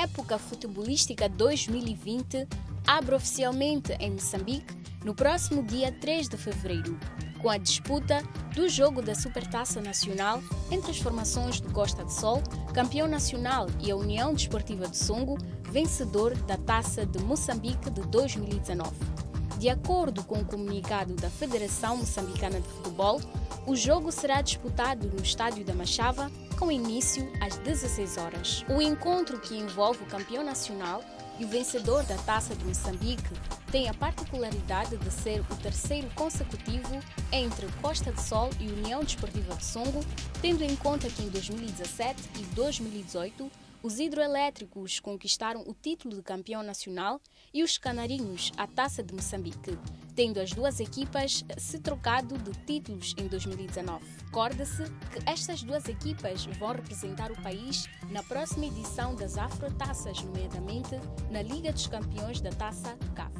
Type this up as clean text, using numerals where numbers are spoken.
época futebolística 2020 abre oficialmente em Moçambique no próximo dia 3 de fevereiro, com a disputa do jogo da Supertaça Nacional entre as formações do Costa de Sol, campeão nacional, e a União Desportiva de Songo, vencedor da Taça de Moçambique de 2019. De acordo com o comunicado da Federação Moçambicana de Futebol, o jogo será disputado no Estádio da Machava, com início às 16 horas. O encontro, que envolve o campeão nacional e o vencedor da Taça de Moçambique, tem a particularidade de ser o terceiro consecutivo entre Costa de Sol e União Desportiva de Songo, tendo em conta que em 2017 e 2018 os hidroelétricos conquistaram o título de campeão nacional e os canarinhos a Taça de Moçambique, tendo as duas equipas se trocado de títulos em 2019. Recorde-se que estas duas equipas vão representar o país na próxima edição das Afrotaças, nomeadamente na Liga dos Campeões da Taça CAF.